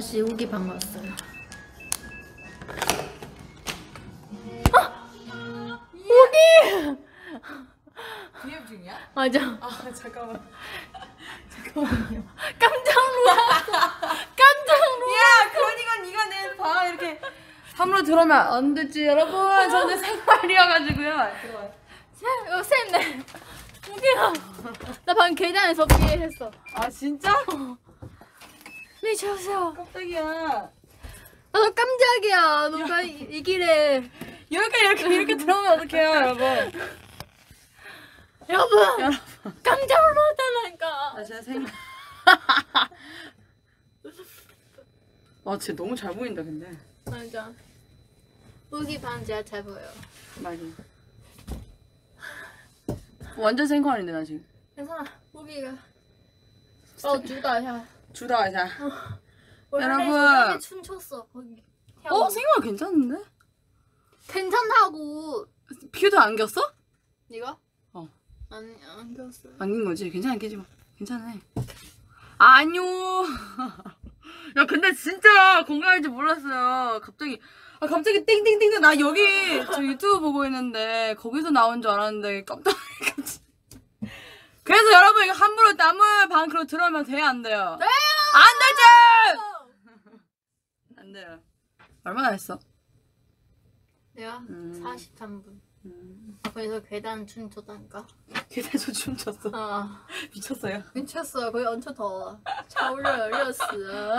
다시 오기 반가웠어요. 오기! DM 중이야? 맞아. 아 잠깐만. 잠깐만요. 깜짝 놀랐어. 깜짝 놀랐어. 야 그러니까 네가 내 방 이렇게 함부로 들어오면 안 되지 여러분. 저는 생활이어가지고요. 들어와요. 쌤네. 오기야. 나 방금 계단에서 피했어. 아 진짜? 미쳤어. 깜짝이야. 나도 깜짝이야. 너가 이 길에. 이렇게 들어오면 어떡해요 여러분. 여러분. 깜짝 놀랐다니까. 나 진짜 생각. 와 진짜 너무 잘 보인다 근데. 맞아. 오기 반지가 잘 보여. 맞아. 완전 생활인데 나 지금. 괜찮아. 오기가. 주다 야. 주다 자. 여러분. 춤췄어 거기. 생활 괜찮은데? 괜찮다고. 피도 안 겼어? 네가? 어. 아니 안 겼어. 안긴 거지? 괜찮아 깨지 마. 괜찮아. 아니요. 야 근데 진짜 건강할 줄 몰랐어요. 갑자기 띵띵띵 나 여기 저 유튜브 보고 있는데 거기서 나온 줄 알았는데 깜짝 놀랐지. 그래서 여러분 이거 함부로 남의 방 그로 들어오면 돼요 안 돼요? 돼요! 안 되죠! 안 돼요. 얼마나 했어? 내가 43분. 그래서 계단 춤췄다니까. 계단에서 춤췄어. 미쳤어요. 미쳤어. 거기 엄청 더워. 차올려 이랬어.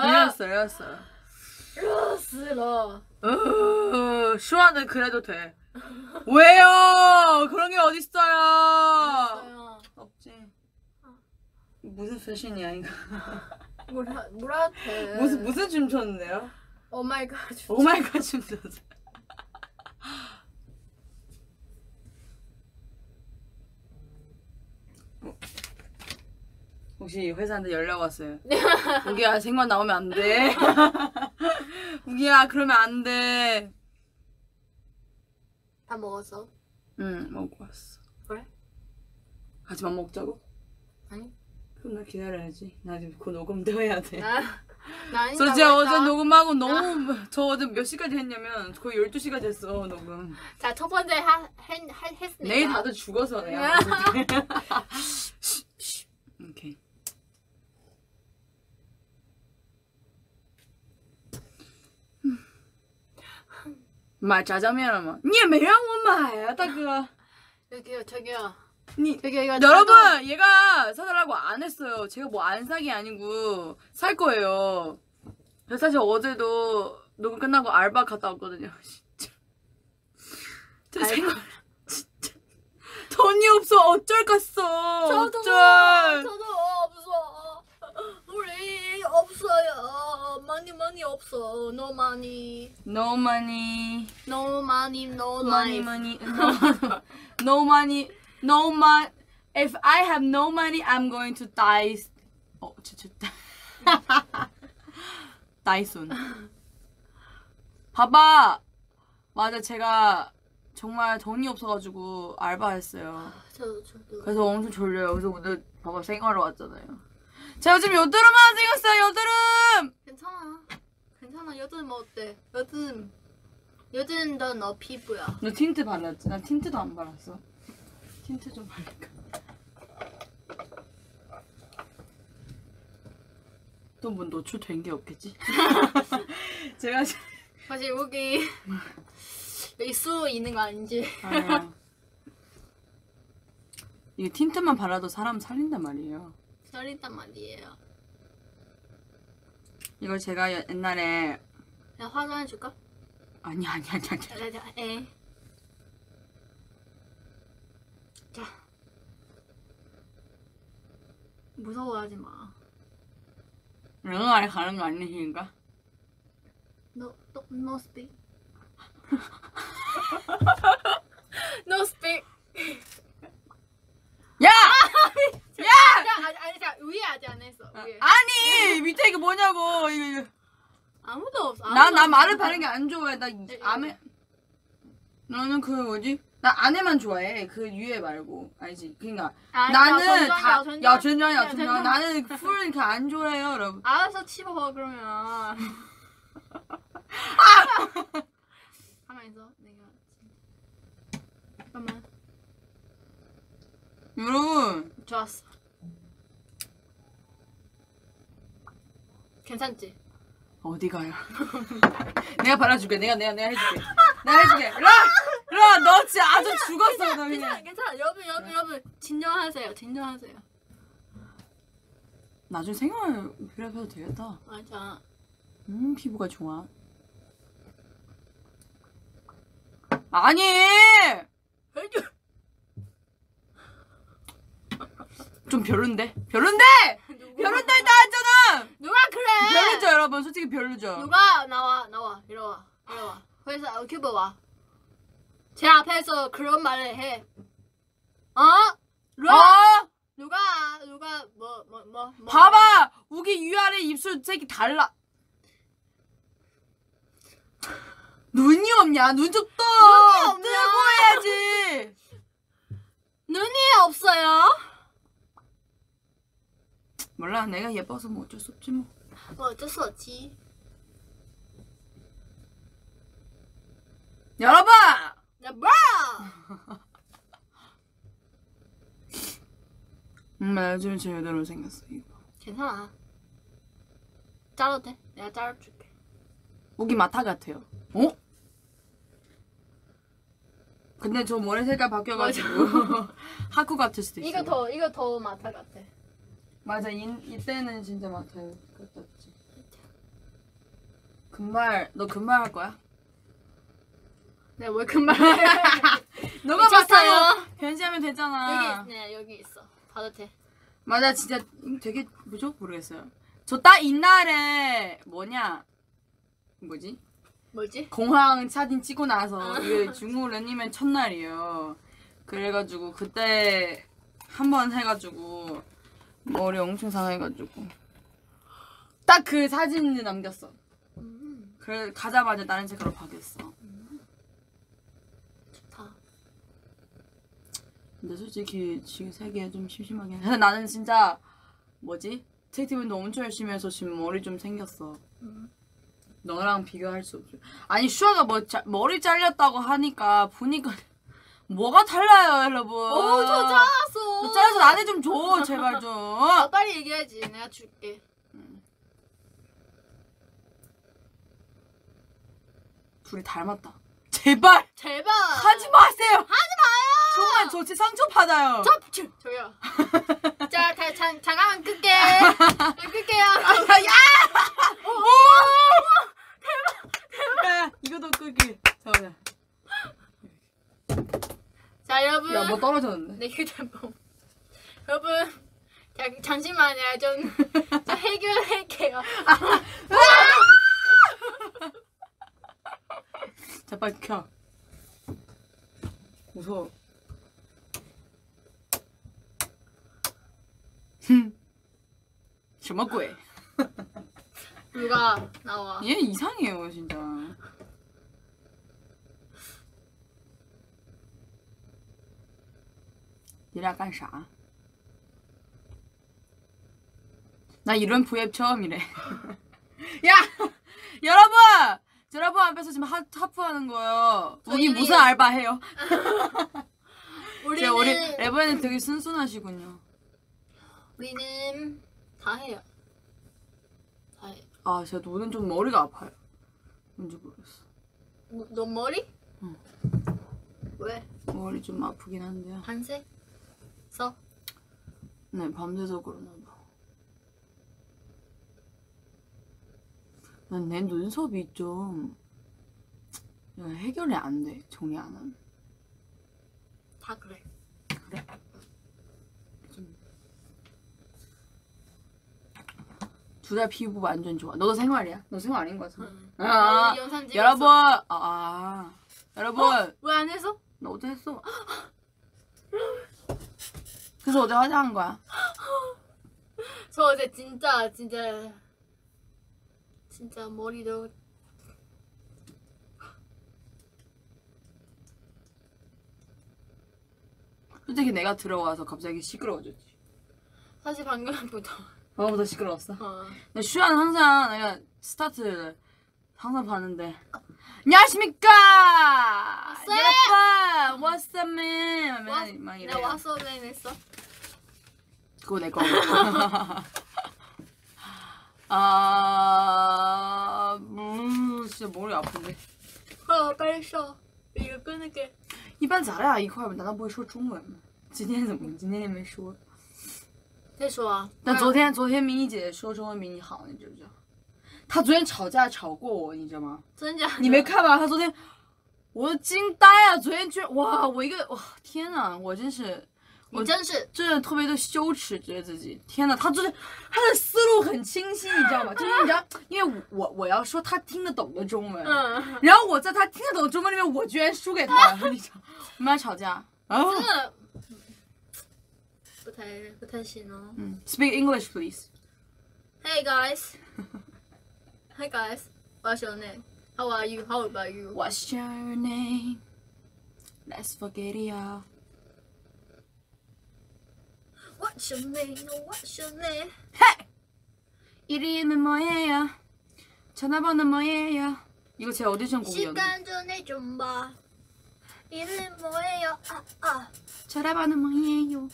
이랬어. 슈아는 그래도 돼. 왜요? 그런 게 어딨어요? 없지. 무슨 패션이야 이거? 뭐라 돼? 무슨 춤 췄는데요? 오마이갓 춤. 오마이갓 춤 췄어. 혹시 회사한테 연락 왔어요? 우기야 생만 나오면 안 돼. 우기야 그러면 안 돼. 다 먹었어? 응 먹고 왔어. 그래? 같이 밥 먹자고? 아니. 그럼 나 기다려야지. 나 지금 그 녹음도 해야 돼. 나 저 진짜 어제 녹음하고 너무 저 어제 몇 시까지 했냐면 거의 12시까지 했어 녹음. 자, 첫 번째 했으니까. 내일 다들 죽어서 내가. 오케이. 말 짜장면嘛，你也没让我买啊，大哥。 저기요. 이거 여러분 얘가 사달라고 안 했어요. 제가 뭐 안 사기 아니고 살 거예요. 그래서 사실 어제도 녹음 끝나고 알바 갔다 왔거든요. 진짜. 제 생각 진짜 돈이 없어 어쩔. 저도 없어. 우리 없어요. 많이 없어. No money. No money. No money. No Money, life. money. No money. No money. If I have no money, I'm going to die. Die soon. 봐봐. 맞아, 제가 정말 돈이 없어가지고 알바했어요. 저도. 그래서 엄청 졸려요. 그래서 오늘 봐봐 생활을 왔잖아요. 제가 요즘 여드름만 생겼어요. 여드름. 괜찮아. 여드름 어때? 여드름 너 피부야. 너 틴트 발랐지? 난 틴트도 안 발랐어. 틴트 좀 바를까? 또 뭐 노출된 게 없겠지? 제가 사실 여기 수 있는 거 아닌지. 아니야. 이게 틴트만 발라도 사람 살린단 말이에요. 살린단 말이에요. 이걸 제가 옛날에 야, 화장해줄까? 아니. 에. 자. 무서워하지 마. 릉아리 가는 거 아니신가? No speak. No speak. 야! 아니, 자, 위에 아직 안 했어. 위에. 아니! 밑에 이게 뭐냐고! 이거. 아무도 없어. 나 말을 바르는 게 안 좋아해. 나 암에. 너는 그 뭐지? 나 안에만 좋아해. 그 위에 말고. 알지? 그러니까 아니, 나는 다 전전이야, 야 전장이야 야, 전장. 전장. 나는 풀 이렇게 안 좋아해요, 여러분. 알아서 치워 그러면. 가만 있어. 내가 잠깐만. 여러분 좋았어. 괜찮지? 어디 가요? 내가 발라줄게. 내가 해줄게. 내가 해줄게. 일로와 너 진짜 아주 죽었어 너 괜찮아, 그냥. 괜찮아. 여러분 진정하세요. 진정하세요. 나중에 생활 필요해도 되겠다. 맞아. 피부가 좋아. 아니 좀 별론데 별론다 했다 했잖아. 누가 그래? 별로죠 여러분. 솔직히 별로죠. 누가 나와 이리 와 회사 큐브 와. 제 앞에서 그런 말을 해. 누가 뭐 봐봐 우기 위아래 입술 색이 달라. 눈이 없냐? 눈 좀 떠. 눈이 없냐? 뜨고 해야지. 눈이 없어요? 몰라 내가 예뻐서 뭐 어쩔 수 없지 뭐. 어쩔 수 없지. 여러분 야 뭐? 나 요즘 제대로 생겼어 이거. 괜찮아. 자르도 돼. 내가 자르줄게. 우기 마타 같아요. 어? 근데 저 머리 색깔 바뀌어가지고 하쿠 같을 수도 있어. 이거 더 마타 같아. 맞아 이때는 진짜 마타 같았지. 금발 너 금발 할 거야? 내가 왜 금발? 너가 미쳤어요? 마타로 변신하면 되잖아. 여기 있어. 봐도 돼. 맞아 진짜 되게 뭐죠? 모르겠어요. 저 딱 이날에 뭐지? 공항 사진 찍고 나서 이게 중국 런닝맨 첫날이에요. 그래가지고 그때 한 번 해가지고 머리 엄청 상해가지고 딱 그 사진을 남겼어. 그래 가자마자 다른 색깔로 바뀌었어. 좋다. 근데 솔직히 지금 세계 좀 심심하긴 해. 근데 나는 진짜 디텍티브도 엄청 열심히 해서 지금 머리 좀 생겼어. 너랑 비교할 수 없죠. 아니 슈아가 머리 잘렸다고 하니까 보니까 뭐가 달라요 여러분. 저 잘랐어. 너 잘라서 나한테 좀 줘 제발 좀. 빨리 얘기해야지. 내가 줄게. 둘이 닮았다. 제발 하지 마세요. 하지 마요. 정말 저 진짜 상처 받아요. 저요. 자, 잠깐만 끌게요. 야, 이거도 끌기. 잠깐만. 자, 여러분. 야, 뭐 떨어졌는데? 내 휴대폰. 여러분, 잠시만요. 좀 해결할게요. 자, 빨리 켜. 무서워. 什么鬼? 누가 나와? 얘 이상해요, 진짜. 얘랑 干啥? 나 이런 브이앱 처음이래. 야! 여러분 앞에서 지금 하프하는 거예요. 우리 무슨 알바 해요? 우리 레버님 되게 순순하시군요. 우리는 다 해요. 다 해. 아, 제가 오늘 좀 머리가 아파요. 뭔지 모르겠어. 너 머리? 응. 왜? 머리 좀 아프긴 한데요. 밤새? 써? 네, 밤새서 그러나 봐. 난 내 눈썹이 좀 해결이 안 돼. 정리 안 하면. 다 그래. 그래? 둘 다 피부 완전 좋아. 너도 생활이야? 너 생활 아닌 거 같아. 아, 영상 찍었어. 여러분, 여러분. 왜 안 해서? 나 어제 했어. 그래서 어제 화장한 거야. 저 어제 진짜 머리도 솔직히 내가 들어와서 갑자기 시끄러워졌지. 사실 방금부터. 방금부터 시끄러웠어? 어. 근데 슈아는 항상 내가 스타트를 항상 봤는데 안녕하십니까 여러분 What's up man 막 내가 이래요. 와서 맨 했어. 그거 내 거. 진짜 머리 아픈데. 빨리 쉬어. 이거 끊을게. 一般咱俩一块儿，难道不会说中文吗？今天怎么？今天也没说。 再说啊。 但昨天迷你姐说中文比你好，你知不知道？她昨天吵架吵过我，你知道吗？ 真假的？ 你没看吧？她昨天，我都惊呆了。昨天居然哇，天呐，我真是。 你真是真的特别的羞耻，觉得自己天呐，他就是他的思路很清晰，你知道吗？就是你知道，因为我要说他听得懂的中文，然后我在他听得懂的中文里面，我居然输给他了，你知道？我们俩吵架， 真的不太行哦。 Speak English, please. Hey guys. Hey guys. What's your name? How are you? How about you? What's your name? Let's forget it all. What's your name? What's your name? Hey! 이름은 뭐예요? 전화번호 뭐예요? 이거 제 오디션 곡이었는데. 시간 전에 좀 봐. 이름 뭐예요? 전화번호 뭐예요?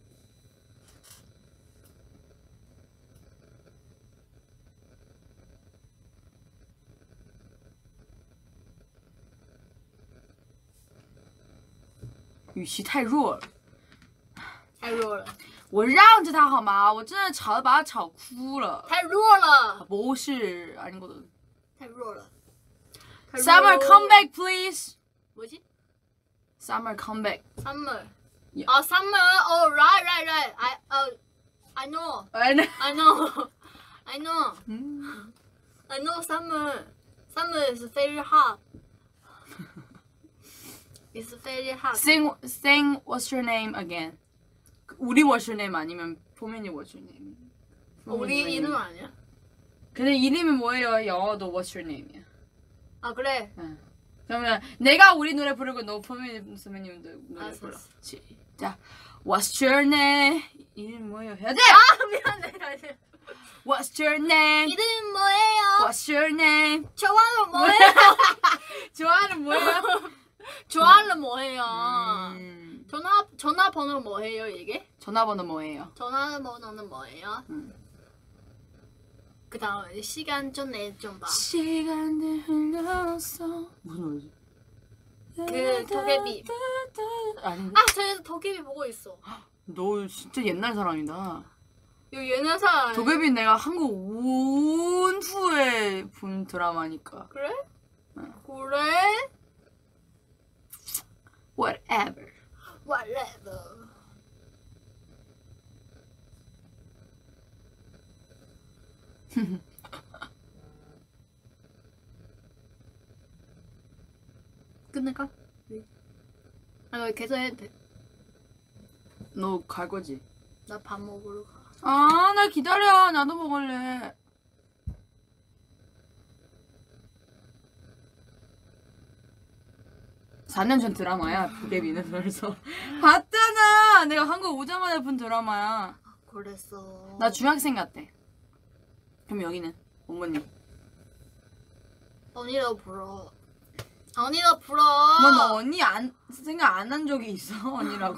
语气太弱了。 太弱了。 我让着他好吗？我真的吵得把他吵哭了。 太弱了。 不是，아니거든。 太弱了。 Summer, come back, please. 뭐지? Summer, come back. Summer. Yeah. Summer. Oh, right. I know. I know summer. Summer is very hot. It's very hot. Sing what's your name again. 우리 what's your name 아니면 포맨이 what's your name? 우리 이름 아니야? 근데 이름이 뭐예요? 영어도 what's your name이야. 아 그래? 응. 그러면 내가 우리 노래 부르고 너 포맨이 선배님 노래 불러. 시작. What's your name? 이름 뭐예요? 해야 돼! 미안해. What's your name? 이름 뭐예요? What's your name? 좋아하는 뭐예요? 좋아하는 뭐예요? 좋아하는 뭐예요? 전화번호 뭐예요 이게? 전화번호 뭐예요? 전화번호는 뭐예요? 그 다음에 시간 전에 좀 봐. 시간들 흘렀어. 무슨 노래지? 그 도깨비. 아닌데? 저기서 도깨비 보고 있어. 너 진짜 옛날 사람이다. 이거 옛날 사람. 도깨비 내가 한국 온 후에 본 드라마니까. 그래? 응. 그래? Whatever. Whatever. 끝낼까? 너 계속 해도 돼. 너 갈 거지? 나 밥 먹으러 가. 아, 나 기다려. 나도 먹을래. (4년) 전 드라마야. 도깨비는 벌써 봤잖아. 내가 한국 오자마자 본 드라마야. 그랬어. 나 중학생 같대. 그럼 여기는 어머님. 언니도 불어. 언니도 불어. 뭐 너 언니 생각 안 한 적이 있어? 언니라고.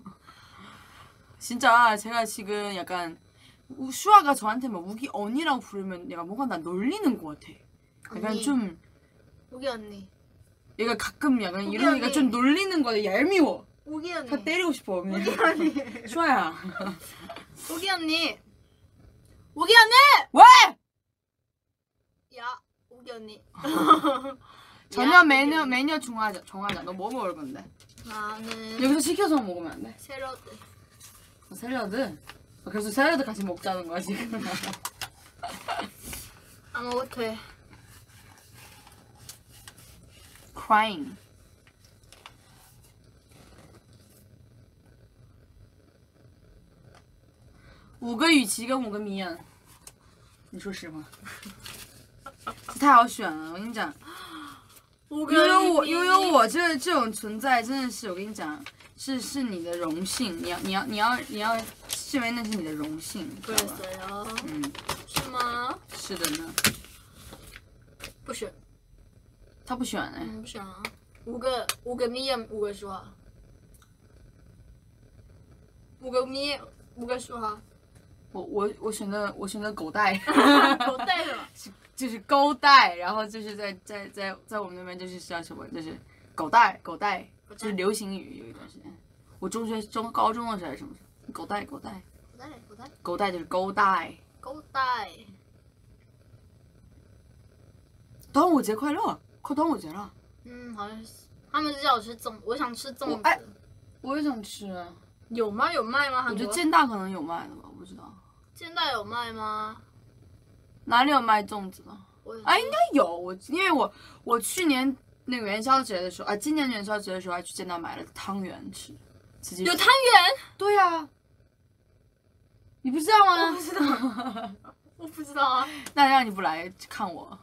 진짜 제가 지금 약간 슈아가 저한테 막 우기 언니라고 부르면 얘가 뭔가 나 놀리는 것 같아. 약간 언니. 좀 우기 언니. 얘가 가끔 약간 우기 이러니까 언니. 좀 놀리는 거야. 얄미워. 우기 언니. 다 때리고 싶어. 그냥. 우기 언니. 슈아야. 우기 언니. 우기 언니. 왜? 야, 우기 언니. 저녁 메뉴 정하자. 너 뭐 먹을 건데? 나는 여기서 시켜서 먹으면 안 돼? 샐러드. 샐러드? 그래서 샐러드 같이 먹자는 거야 지금. 아무것도 돼. Crying. 5个语气跟5个谜案，你说实话，这太好选了。我跟你讲， 5个拥有我这种存在，真的是我跟你讲，是你的荣幸。你要认为那是你的荣幸，知道吧？ 对哦， 嗯， 是吗？ 是的呢。 不选， 他不选哎， 不选啊。5个米，5个说话。5个米，5个说话。 我选的狗带， 狗带什么？ 就是勾带，然后就是在我们那边就是叫什么，就是狗带，就是流行语，有一段时间。我高中的时候还是什么，狗带，狗带就是勾带。 狗带。 端午节快乐，快端午节了。 好像是。他们是叫我吃粽，我想吃粽子。 我也想吃。 有吗？有卖吗？ 我觉得建大可能有卖的吧，我不知道。 建大有卖吗？ 哪里有卖粽子的？应该有。因为我去年那个元宵节的时候，今年元宵节的时候还去建大买了汤圆吃。 有汤圆？ 对呀。你不知道吗？ 我不知道。我不知道啊。 那让你不来看我。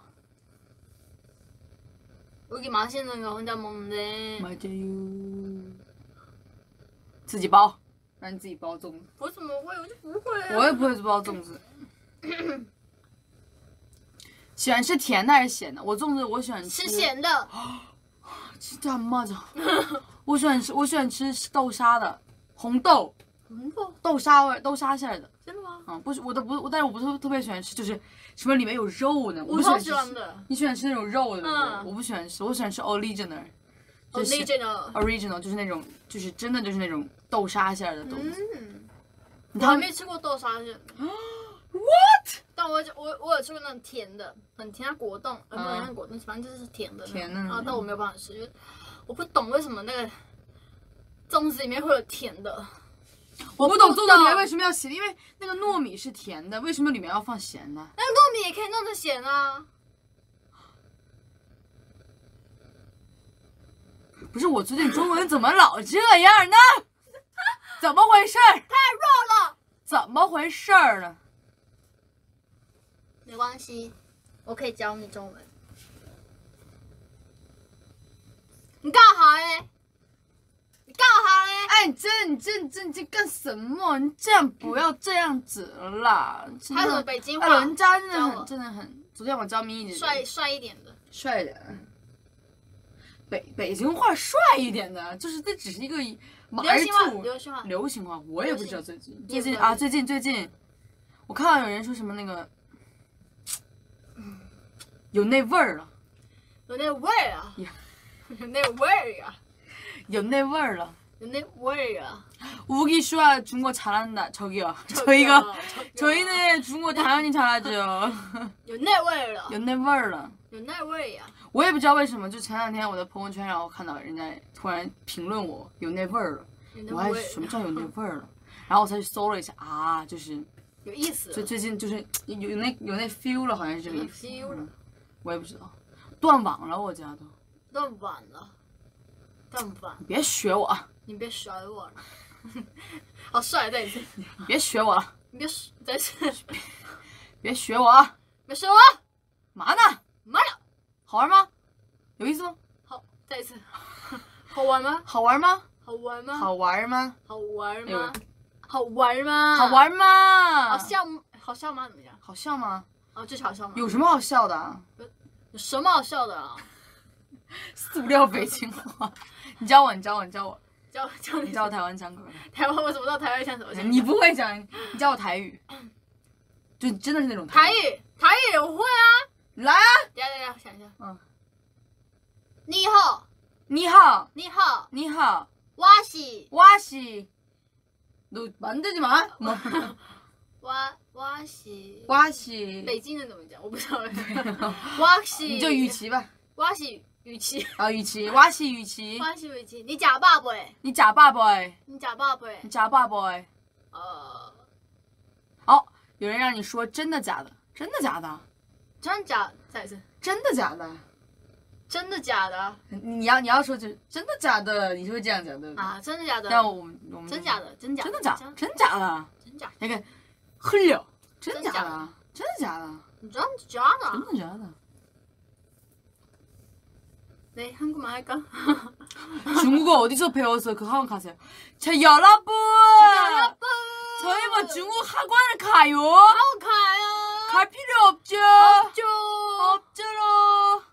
여기 맛있는 거 혼자 먹는데. 맞아요. 自己包，让你自己包粽子。 我怎么会？我就不会啊。 我也不会包粽子。喜欢吃甜的还是咸的？我粽子我喜欢吃咸的。 진짜 안 맞아. 我喜欢吃豆沙的，红豆。 红豆。 豆沙味，豆沙馅的。 真的吗？ 不是，但是我不是特别喜欢吃，就是什么里面有肉呢？ 我超喜欢的。 你喜欢吃那种肉的？我不喜欢吃，我喜欢吃 original。original 就是那种，就是真的就是那种豆沙馅的东西。 我还没吃过豆沙馅的。 What？ 但我有吃过那种甜的，很甜的果冻，没有像果冻，反正就是甜的。 甜的。 啊，但我没有办法吃，因为我不懂为什么那个粽子里面会有甜的。 我不懂粽子里面为什么要咸，因为那个糯米是甜的，为什么里面要放咸呢？ 那糯米也可以弄成咸啊。 不是，我最近中文怎么老这样呢？怎么回事？ 太弱了。 怎么回事呢？ 没关系，我可以教你中文。你干啥嘞？ 干啥嘞？ 哎，你干什么？你这样不要这样子啦！ 还有北京话， 人家真的很。昨天我教咪咪帅一点的， 帅的。北京话帅一点的，就是这只是一个流行话，我也不知道最近，我看到有人说什么那个，有那味儿了， 有那味儿啊，有那味儿啊。 有那味儿了， 有那味儿啊！ 우기 슈아 중국어 잘한다. 저기요. 저희는 중국어 당연히 잘하죠. 有那味儿了， 有那味儿了， 有那味儿呀！ 我也不知道为什么，就前两天我的朋友圈让我看到人家突然评论我有那味儿了，我还什么叫有那味儿了？然后我才去搜了一下啊，就是有意思。 最近就是有那 feel 了，好像是这个意思。 feel 了， 我也不知道，断网了我家都。 断网了。 你别学我， 你别学我了，好帅！再一次， 你别学我了， 你别再一次， 别学我， 别学我， 嘛呢？ 嘛呢？ 好玩吗？有意思吗？ 好，再一次，好玩吗？ 好玩吗？ 好玩吗？ 好玩吗？ 好玩吗？好玩吗？ 好玩吗？ 好笑吗？怎么样？ 好笑吗？ 哦，这是好笑吗？ 有什么好笑的啊？ 有什么好笑的啊？ 塑料北京话。 你教我， 教你教我台湾腔可以？ 台湾我怎么知道台湾腔什么？ 你不会讲，你教我台语，就真的是那种台语我会啊， 来啊！ 等下想一下，你好， 我是，너 만들지 마.我是北京人怎么讲？我不知道。我是你就雨琦吧。 我是雨琦。 啊，雨琦，我是雨琦。 我是雨琦，你假爸爸？ 你假爸爸？ 你假爸爸？ 你假爸爸？好，有人让你说真的假的？真的假的？ 真的假？再一次。 真的假的？ 真的假的？ 你要说就是真的假的，你就会这样讲的啊？真的假的？ 但我们真假的？真假？ 真的假？真假的？ 真假？ 那个흘려真的假的？真的假的？ 真的假的？ 真的假的？ 네, 한국말 할까? 중국어 어디서 배워서 그 학원 가세요? 자, 여러분! 여러분! 저희 뭐 중국 학원을 가요? 학원 가요. 갈 필요 없죠? 없죠. 없죠로.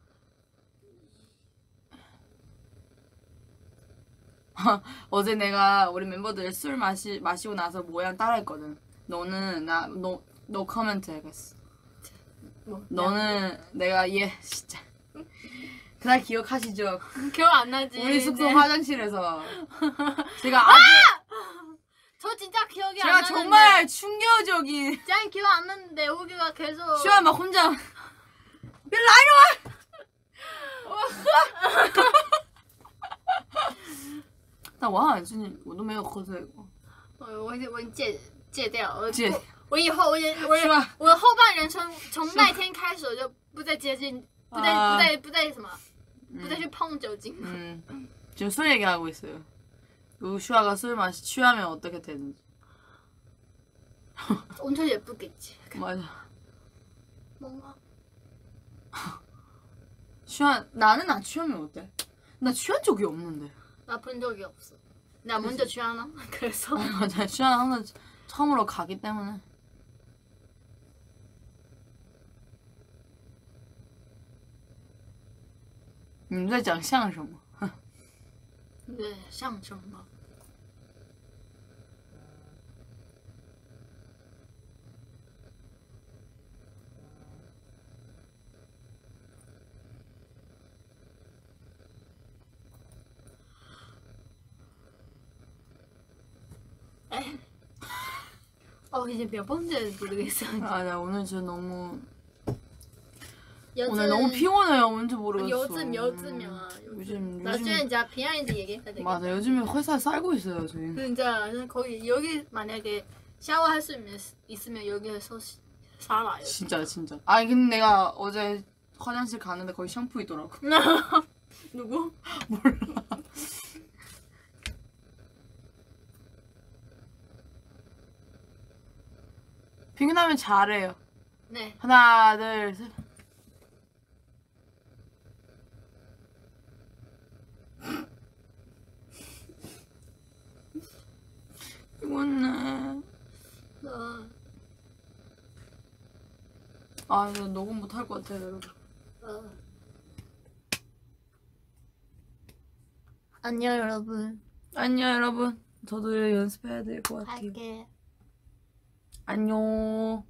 어제 내가 우리 멤버들 술 마시고 나서 모양 따라했거든. 너는 너 코멘트 해야겠어. 뭐, 너는 내가 진짜 그날 기억하시죠? 기억 안 나지. 우리 숙소 네. 화장실에서 제가 아주 저 진짜 기억이 안 제가 나는데. 정말 충격적인 짱 기억 안 나는데 우기가 계속. 시원 막 혼자 벨라 이리 와. 但我好像最近我都没有喝醉过。 我已经戒掉了。 戒我以后是吧？ 我后半人生从那天开始我就不再接近，不再什么，不再去碰酒精。 지금 술 얘기하고 있어요. 슈아가 취하면 어떻게 되는지. 엄청 예쁘겠지. 맞아. 뭔가. 나는 안 취하면 어때? 나 취한 적이 없는데. 나 본 적이 없어. 나 먼저 취하나? 그래서. 맞아. 취한 항상 처음으로 가기 때문에.你在讲相声吗？ 네, 相声嘛. 이제 몇 번째 모르겠어. 나 오늘 진짜 너무 요즘, 오늘 너무 피곤해요. 뭔지 모르겠어. 요즘이야. 요즘 나중에 이제 비하인드 얘기해야 되겠다. 맞아. 요즘에 회사에 살고 있어요, 저희. 진짜 거기 여기 만약에 샤워할 수 있으면 여기서 살아요. 진짜. 아니 근데 내가 어제 화장실 가는데 거기 샴푸 있더라고. 누구? 몰라. 피곤하면 잘해요. 네. 하나, 둘, 셋. 피곤해. 나 녹음 못할 것 같아요, 여러분. 안녕 여러분. 안녕, 여러분. 저도 연습해야 될 것 같아요. 할게. 안녕.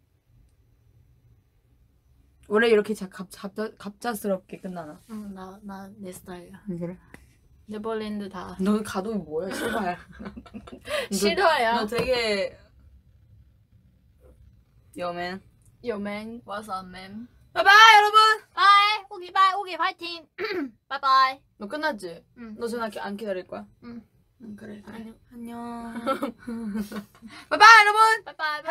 원래 이렇게 갑작스럽게 끝나나? 응, 나 내 스타일이야. 그래? 네버랜드 다. 너 가동이 뭐야, 실화야? 싫어요. 너 되게 여맨. 요맨, what's up, man? 바이바이, 여러분. 바이, 오기 파이팅. 바이바이. 너 끝났지? 응. 너 전화 안 기다릴 거야? 응. 그래. 안녕. 안녕. 바이바이, 여러분. 바이바이.